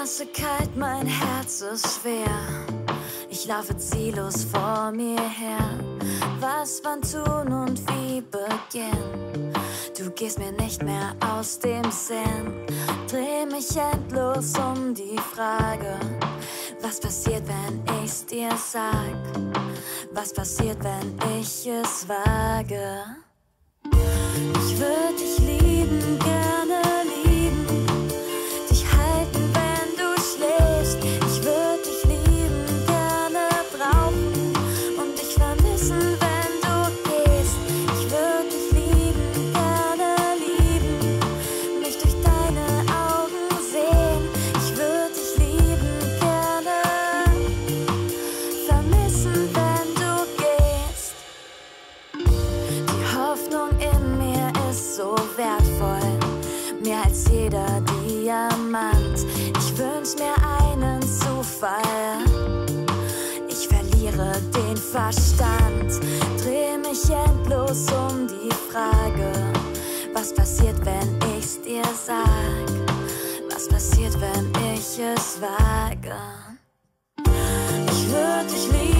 Straße kalt, mein Herz ist schwer. Ich laufe ziellos vor mir her. Was, wann tun und wie beginnen? Du gehst mir nicht mehr aus dem Sinn. Dreh mich endlos um die Frage: Was passiert, wenn ich's dir sag? Was passiert, wenn ich es wage? Ich würde dich lieben, gerne lieben, dich halten, wenn du schläfst. Ich würde dich lieben, gerne brauchen und dich vermissen, wenn du gehst. Ich würde dich lieben, gerne lieben, mich durch deine Augen sehen. Ich würde dich lieben, gerne vermissen, wenn du gehst. Die Hoffnung in mir ist so wertvoll, mehr als jeder Diamant. Ich wünsch mir einen Zufall, ich verliere den Verstand. Dreh mich endlos um die Frage: Was passiert, wenn ich's dir sag? Was passiert, wenn ich es wage? Ich würde dich lieben.